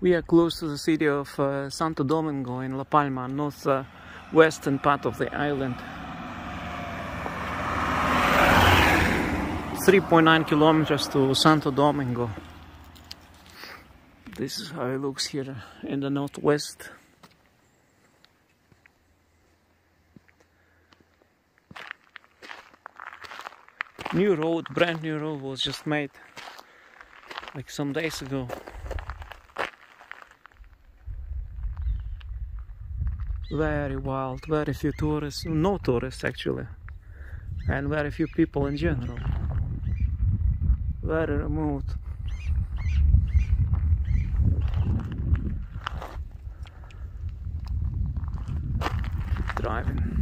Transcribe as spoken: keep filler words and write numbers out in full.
We are close to the city of uh, Santo Domingo in La Palma, north uh, western part of the island. three point nine kilometers to Santo Domingo. This is how it looks here in the northwest. New road, brand new road was just made like some days ago. Very wild, very few tourists, no tourists actually, and very few people in general. Very remote. Driving.